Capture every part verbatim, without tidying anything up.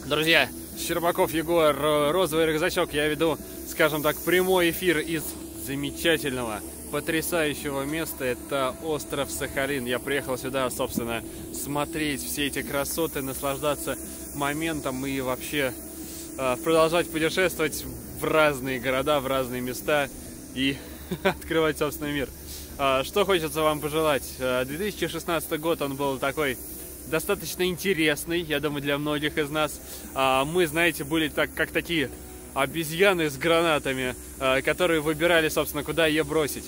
Друзья, Щербаков Егор, розовый рюкзачок. Я веду, скажем так, прямой эфир из замечательного, потрясающего места. Это остров Сахалин. Я приехал сюда, собственно, смотреть все эти красоты, наслаждаться моментом и вообще э, продолжать путешествовать в разные города, в разные места и открывать собственный мир. Э, что хочется вам пожелать? две тысячи шестнадцатый год, он был такой достаточно интересный, я думаю, для многих из нас. Мы, знаете, были так, как такие обезьяны с гранатами, которые выбирали, собственно, куда ее бросить.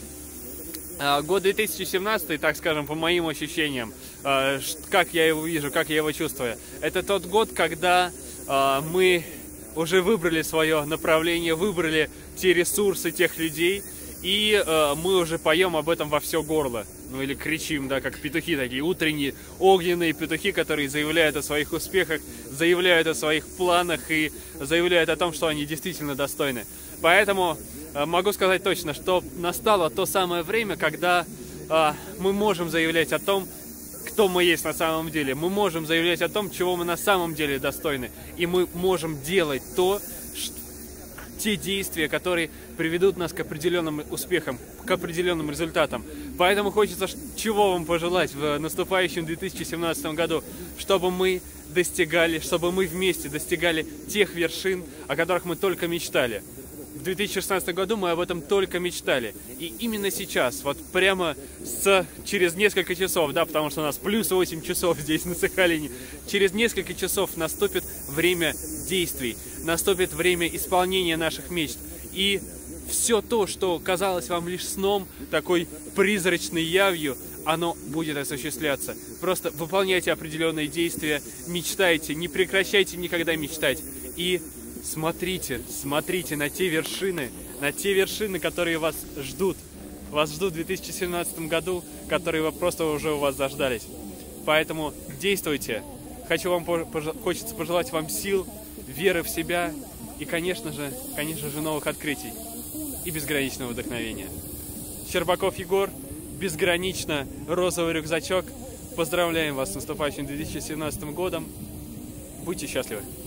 Год две тысячи семнадцатый, так скажем, по моим ощущениям, как я его вижу, как я его чувствую, это тот год, когда мы уже выбрали свое направление, выбрали те ресурсы, тех людей, и мы уже поем об этом во все горло. Ну или кричим, да, как петухи такие, утренние огненные петухи, которые заявляют о своих успехах, заявляют о своих планах и заявляют о том, что они действительно достойны. Поэтому э, могу сказать точно, что настало то самое время, когда э, мы можем заявлять о том, кто мы есть на самом деле. Мы можем заявлять о том, чего мы на самом деле достойны. И мы можем делать то, что те действия, которые приведут нас к определенным успехам, к определенным результатам. Поэтому хочется чего вам пожелать в наступающем две тысячи семнадцатом году, чтобы мы достигали, чтобы мы вместе достигали тех вершин, о которых мы только мечтали. В две тысячи шестнадцатом году мы об этом только мечтали. И именно сейчас, вот прямо с, через несколько часов, да, потому что у нас плюс восемь часов здесь на Сахалине, через несколько часов наступит время действий, наступит время исполнения наших мечт. И все то, что казалось вам лишь сном, такой призрачной явью, оно будет осуществляться. Просто выполняйте определенные действия, мечтайте, не прекращайте никогда мечтать. И смотрите, смотрите на те вершины, на те вершины, которые вас ждут. Вас ждут в две тысячи семнадцатом году, которые вы просто уже у вас заждались. Поэтому действуйте. Хочу вам, хочется пожелать вам сил, веры в себя и, конечно же, конечно же, новых открытий и безграничного вдохновения. Щербаков Егор, безгранично розовый рюкзачок. Поздравляем вас с наступающим две тысячи семнадцатым годом. Будьте счастливы!